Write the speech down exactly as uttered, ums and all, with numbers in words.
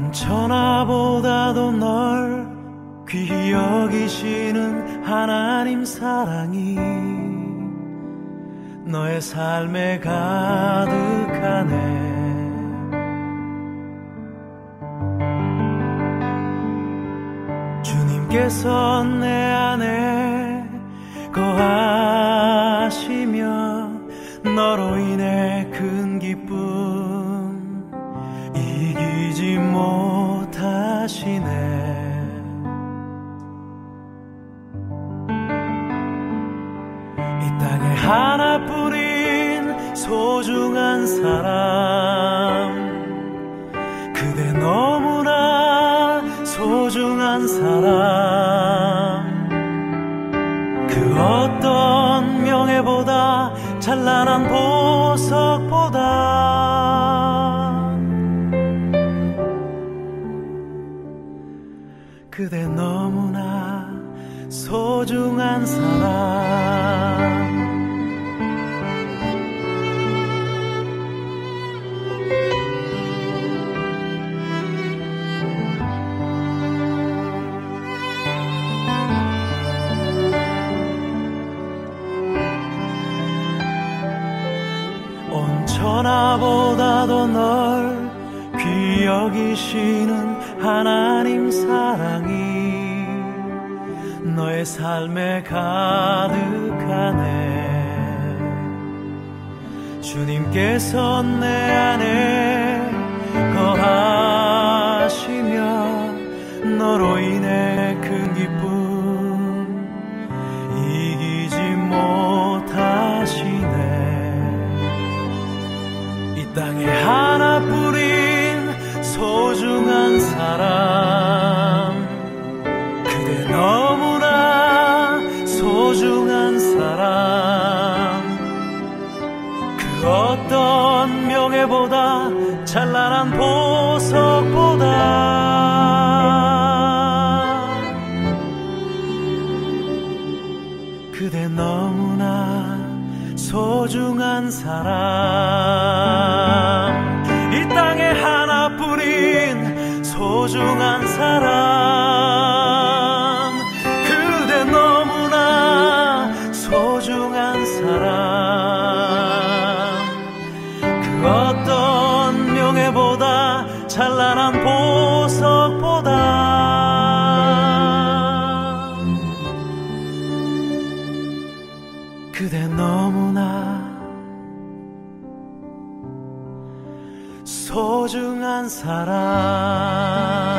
천하보다도 널 귀히 여기시는 하나님 사랑이 너의 삶에 가득하네. 주님께서 내 안에 거하시며 너로 인해 큰 기쁨 이기지 못하시네. 이 땅에 하나뿐인 소중한 사람, 그대 너무나 소중한 사람, 그 어떤 명예보다 찬란한 보석보다 그대 너무나 소중한 사람. 온 천하보다도 널 귀히 여기시는 하나님 사랑이 너의 삶에 가득하네. 주님께서 내 안에 거하시며 너로 인해 큰 기쁨 이기지 못하시네. 이 땅에 하나뿐인 소중한 사람, 그대 너무나 소중한 사람, 그 어떤 명예보다 찬란한 보석보다 그대 너무나 소중한 사람. 이 땅에 하나뿐인 소중한 사람, 그대 너무나 소중한 사람, 그 어떤 명예보다 찬란한 보석보다 그대 너무나 소중한 사람.